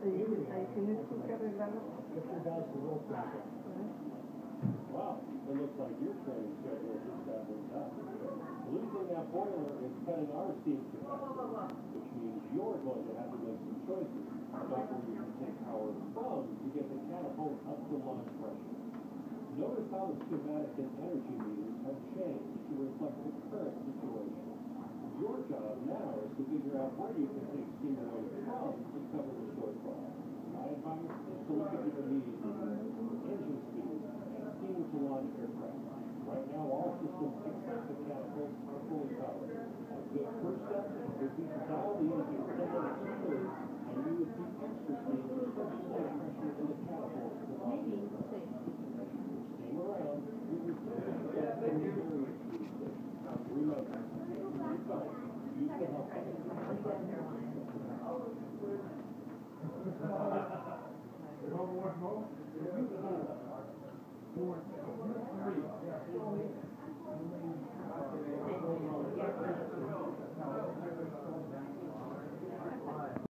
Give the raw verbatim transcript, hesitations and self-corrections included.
Sí, ahí tienes tú que arreglarlo. Wow, it looks like your training schedule just got moved up. Losing that boiler is cutting our steam capacity, which means you're going to have to make some choices about where you can take power from to get the catapult up to launch pressure. Notice how the schematic and energy meters have changed to reflect the current situation. Your job now is to figure out where you can take steam away from to cover the shortfall. My advice is to look at your immediate needs, engine speed, and steam to launch aircraft. Right now, all systems except the catapult are fully powered. A good first step would be to dial the engine somewhat slowly, and you would keep extra steam to circulate pressure in the catapult to launch aircraft. Steam around, we would get the various speed station. Remember, use the help button. Four, three,